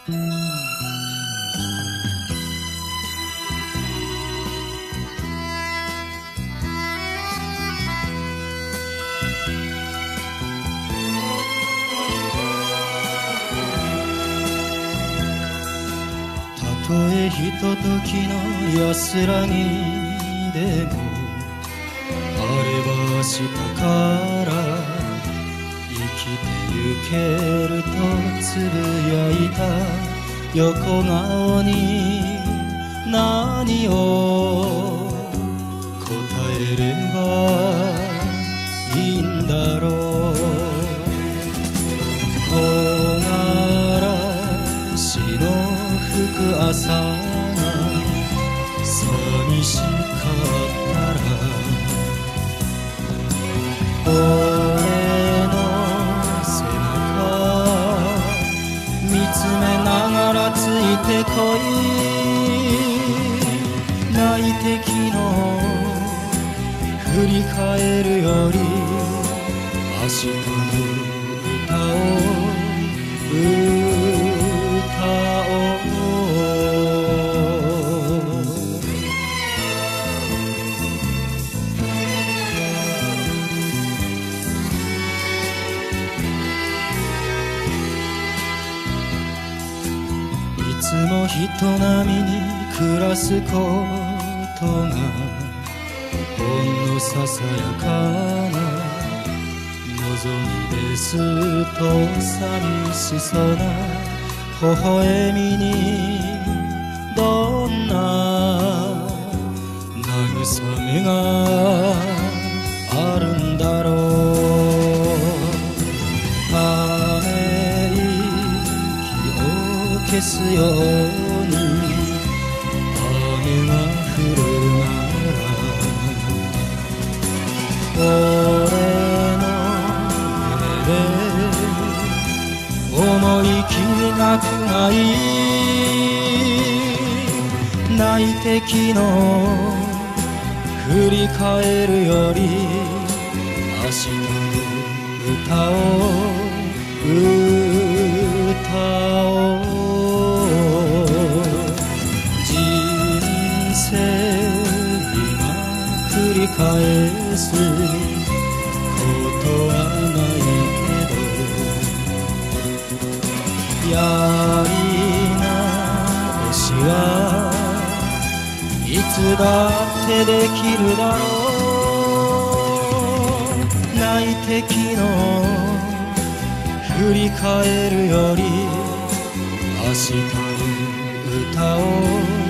たとえひとときの安らぎでもあれば明日から生きてゆけるとつぶやいた横顔に何を答えればいいんだろう。木枯らしの吹く朝が寂しかったら俺の背中見つめながらついてこい。泣いて昨日振り返るより明日の歌をいつも人並みに暮らすことがほんのささやかな望みですと寂しそうな微笑みにどんな慰めがあるんだろう。ため息を消すように雨が降るなら俺の思い切りなくない泣いて昨日振り返るより明日の歌を歌おう。人生が繰り返すことはないけどやり直しはいつだってできるだろう。泣いて昨日振り返るより明日の歌を